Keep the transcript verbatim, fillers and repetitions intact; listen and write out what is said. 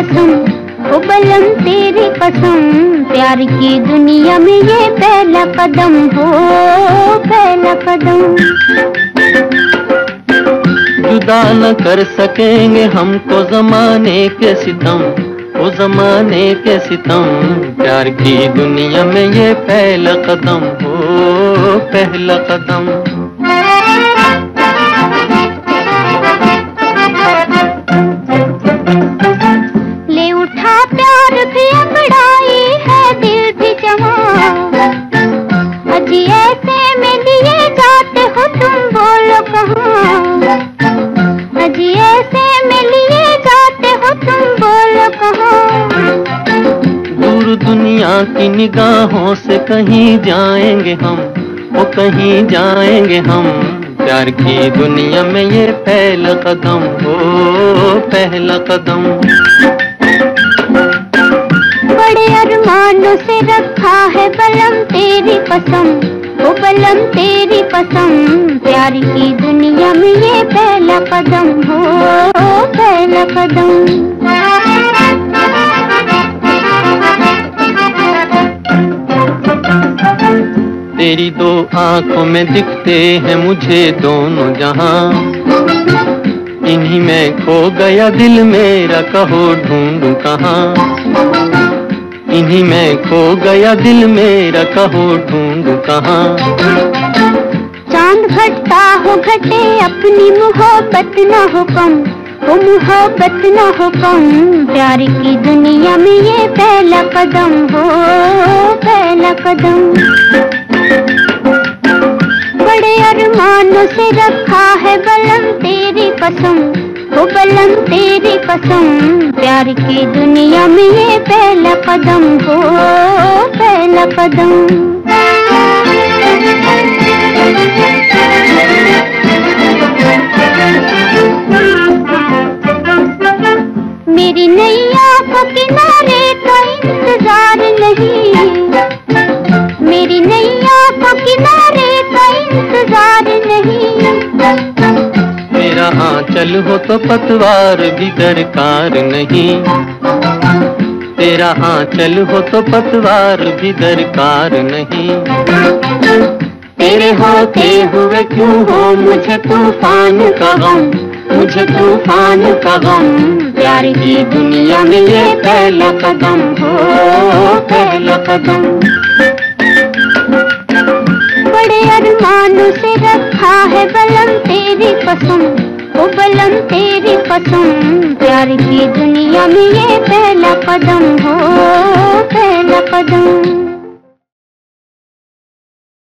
कसम, ओ बलम तेरी कसम, प्यार की दुनिया में ये पहला कदम हो, पहला कदम। जुदा न कर सकेंगे हमको ज़माने के सितम, ओ ज़माने के सितम, प्यार की दुनिया में ये पहला कदम हो, पहला कदम। ले उठा प्यार भी अंगड़ाई है, दिल भी जमा, अजी ऐसे में लिए जाते हो तुम, बोलो कहाँ, अजी ऐसे में लिए जाते हो तुम, बोलो कहाँ। दूर दुनिया की निगाहों से कहीं जाएंगे हम, वो कहीं जाएंगे हम, प्यार की दुनिया में ये पहला कदम हो, पहला कदम। बड़े अरमानों से रखा है बलम तेरी कसम, ओ बलम तेरी कसम, प्यार की दुनिया में ये पहला कदम हो, पहला कदम। तेरी दो आंखों में दिखते हैं मुझे दोनों जहां, इन्हीं में खो गया दिल मेरा, कहो ढूंढूं कहाँ, इन्हीं में खो गया दिल मेरा, कहो ढूंढूं कहाँ। चांद घटता हो घटे अपनी मोहब्बत न हो कम, वो मोहब्बत न हो कम, प्यार की दुनिया में ये पहला कदम हो, पहला कदम। बड़े अरमानों से रखा है बलम तेरी कसम, ओ बलम तेरी कसम, प्यार की दुनिया में ये पहला कदम हो, पहला कदम। मेरी नैया को किनारे का इंतजार नहीं, मेरी नैया को किनारे का इंतजार नहीं। मेरा आंचल हो तो पतवार भी दरकार नहीं, तेरा आंचल हो तो पतवार भी दरकार नहीं। तेरे होते हुए क्यों हो मुझे तूफान का गम, मुझे तूफान का गम, प्यार की दुनिया में ये पहला कदम हो, पहला कदम। बड़े अरमानों से रखा है बलम तेरी कसम, ओ बलम तेरी कसम, प्यार की दुनिया में ये पहला कदम हो, पहला कदम।